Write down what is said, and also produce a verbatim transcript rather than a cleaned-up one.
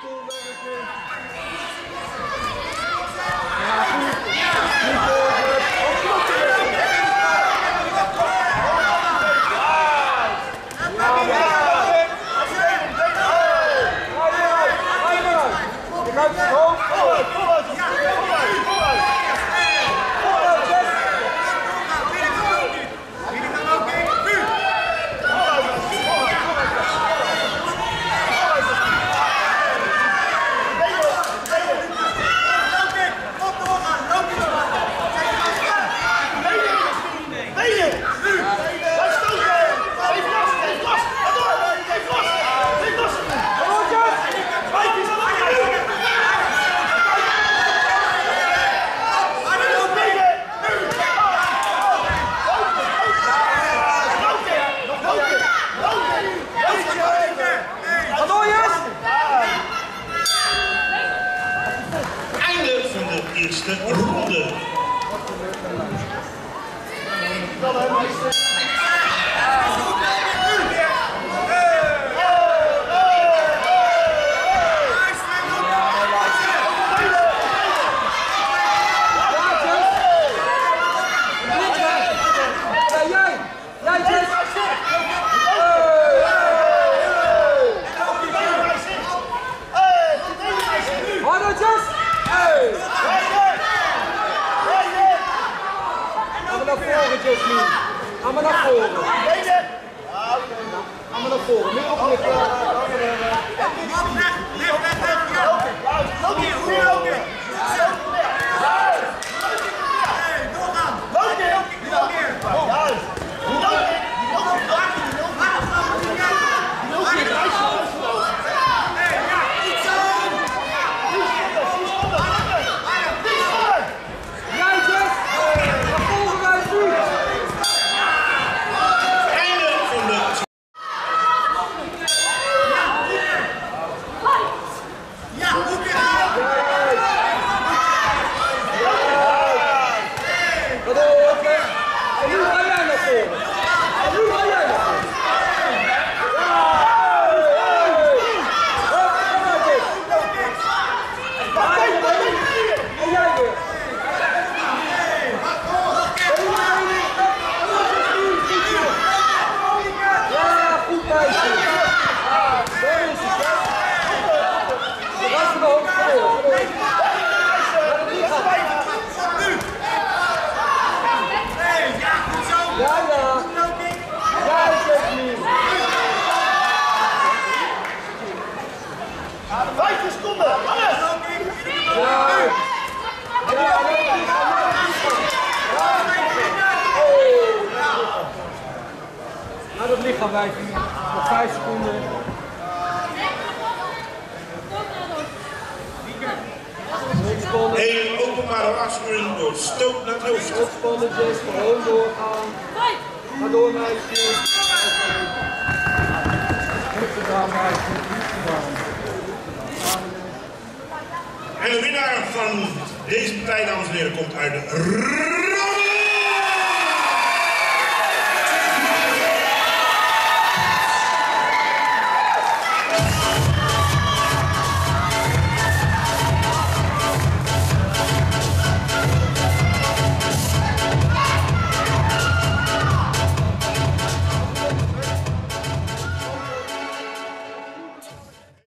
stoelwerken. Ja, goed. Goed doorgedrukt. Opkloppen. Ja, ja. Je gaat het hoofd voor. Eerste ronde. Ga maar naar voren. Ga maar naar voren. Nu opknippen. Naar het lichaam wijzen. Nog vijf seconden. Een openbare waarschuwing door stoot naar het hoofd. Ontspannen, Jess, gewoon doorgaan. Ga door, meisje. Goed gedaan, meisje. Goed gedaan. En de winnaar van deze partij, dames en heren, komt uit de